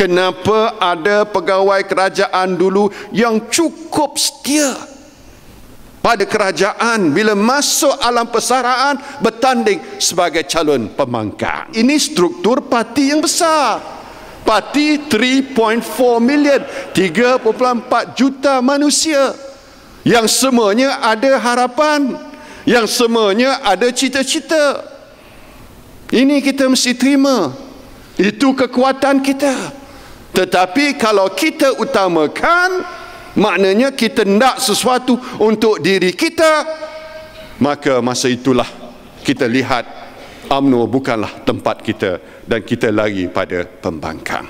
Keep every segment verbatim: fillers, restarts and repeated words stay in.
Kenapa ada pegawai kerajaan dulu yang cukup setia pada kerajaan, bila masuk alam persaraan bertanding sebagai calon pembangkang? Ini struktur parti yang besar. Parti tiga koma empat million, tiga koma empat juta manusia yang semuanya ada harapan, yang semuanya ada cita-cita. Ini kita mesti terima. Itu kekuatan kita. Tetapi kalau kita utamakan, maknanya kita nak sesuatu untuk diri kita, maka masa itulah kita lihat U M N O bukanlah tempat kita dan kita lari pada pembangkang.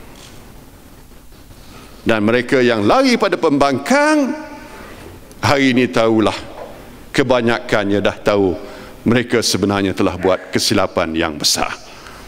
Dan mereka yang lari pada pembangkang hari ini tahulah, kebanyakannya dah tahu mereka sebenarnya telah buat kesilapan yang besar.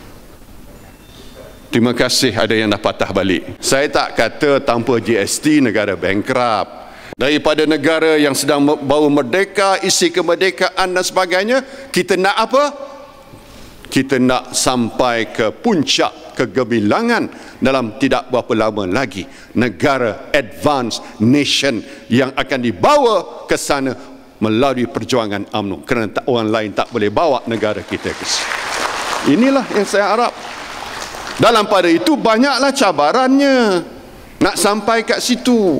Terima kasih ada yang dah patah balik. Saya tak kata tanpa G S T negara bankrupt. Daripada negara yang sedang baru merdeka, isi kemerdekaan dan sebagainya, kita nak apa? Kita nak sampai ke puncak kegemilangan dalam tidak berapa lama lagi. Negara advanced nation yang akan dibawa ke sana melalui perjuangan U M N O. Kerana orang lain tak boleh bawa negara kita ke sana. Inilah yang saya harap. Dalam pada itu banyaklah cabarannya nak sampai kat situ.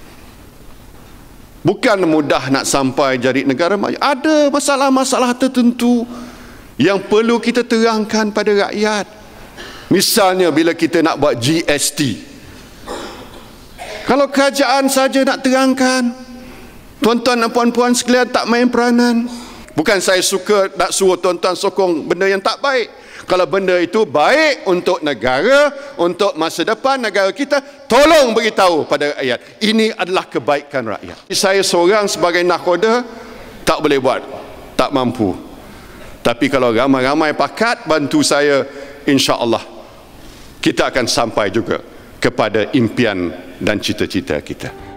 Bukan mudah nak sampai jadi negara maju. Ada masalah-masalah tertentu yang perlu kita terangkan pada rakyat. Misalnya bila kita nak buat G S T. Kalau kerajaan saja nak terangkan, tuan-tuan dan puan-puan sekalian tak main peranan. Bukan saya suka nak suruh tuan-tuan sokong benda yang tak baik. Kalau benda itu baik untuk negara, untuk masa depan negara kita, tolong beritahu pada rakyat. Ini adalah kebaikan rakyat. Saya seorang sebagai nakhoda tak boleh buat, tak mampu. Tapi kalau ramai-ramai pakat bantu saya, insya-Allah kita akan sampai juga kepada impian dan cita-cita kita.